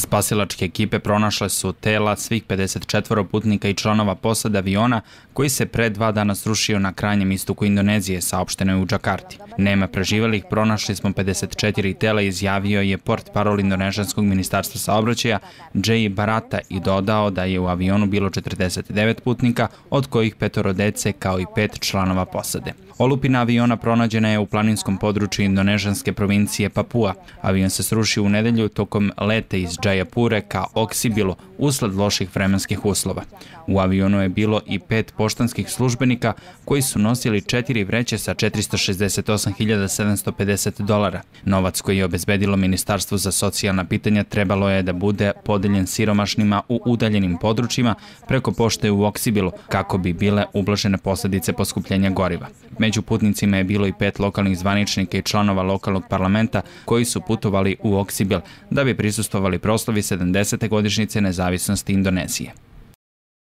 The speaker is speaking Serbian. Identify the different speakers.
Speaker 1: Spasilačke ekipe pronašle su tela svih 54 putnika i članova posade aviona koji se pre 2 dana srušio na krajnjem istoku Indonezije, saopšteno je u Džakarti. Nema preživelih, pronašli smo 54 tela, izjavio je portparol Indonežanskog ministarstva saobraćaja J. Barata i dodao da je u avionu bilo 49 putnika, od kojih 5 dece kao i 5 članova posade. Olupina aviona pronađena je u planinskom području indonežanske provincije Papua. Avion se srušio u nedelju tokom leta iz Džajapure ka Oksibilu usled loših vremenskih uslova. U avionu je bilo i 5 poštanskih službenika koji su nosili 4 vreće sa $468.750. Novac koji je obezbedilo Ministarstvo za socijalna pitanja trebalo je da bude podeljen siromašnima u udaljenim područjima preko pošte u Oksibilu kako bi bile ublažene posledice poskupljenja goriva. Među putnicima je bilo i 5 lokalnih zvaničnika i članova lokalnog parlamenta koji su putovali u Oksibil da bi prisustvovali proslavi 70. godišnjice nezavisnosti Indonezije.